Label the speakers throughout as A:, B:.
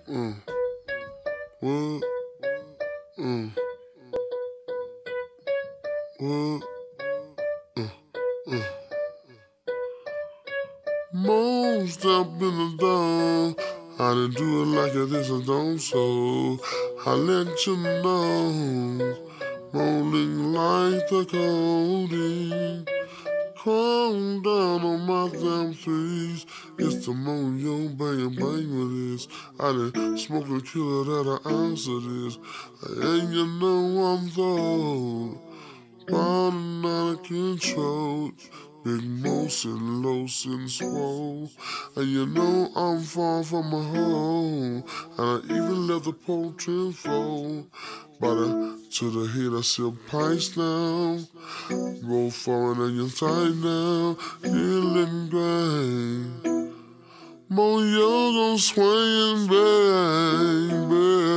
A: Mm. What? Mm. What? Mm. Mm. Most up in the dawn. I didn't do it like this, I don't so. I let you know. Rolling like the codeine. Calm down on my damn threes. It's the moon, yo, bang, bang with this. I done smoke a killer that I answer this. And you know I'm though. Bottom out of control. Big motion, low and swole. And you know I'm far from a home. And I even left the poultry fold. But to the heat I still pints now. Roll forward on your side now. Feeling great. More young swaying bang,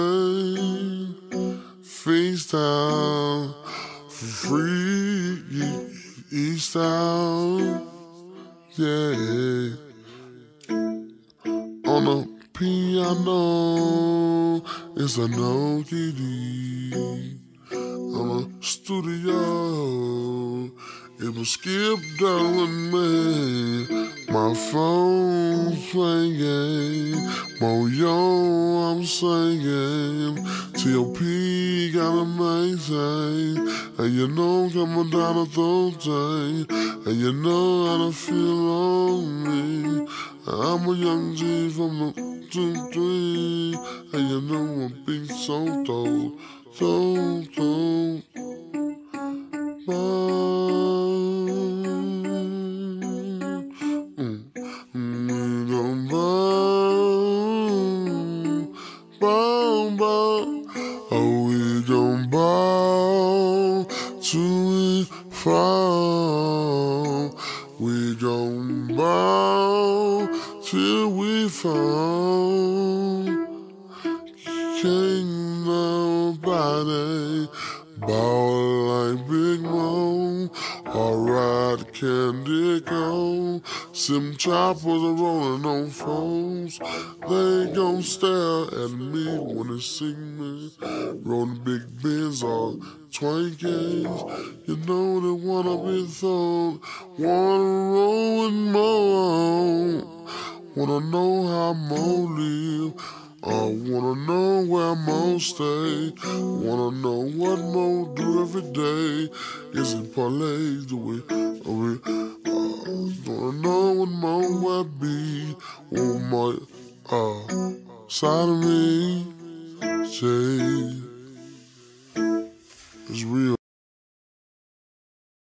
A: bang. Freestyle. Free style, yeah. On a piano, it's a no kitty. On a studio, it will skip down with me. My phone's playing, yo, I'm singing. T.O.P. got a maintain, and you know coming down a throat day, and you know how to feel on me. I'm a young G from the 2-3, and you know I'm being so dope, so dope. Oh, we gon' ball till we fall. We gon' ball till we fall. Can't nobody ball like Big Mo. Alright, candy go. Sim choppers are rolling on phones. They gon' stare at me when they see me. Rolling big bins or Twinkies. You know they wanna be thrown. Wanna roll with more. Wanna know how Mo live. I wanna know where Mo stay. Wanna know what Mo do every day. Is it parlay? Do we? Wanna know what Mo will be. Oh my, side of me, say it's real.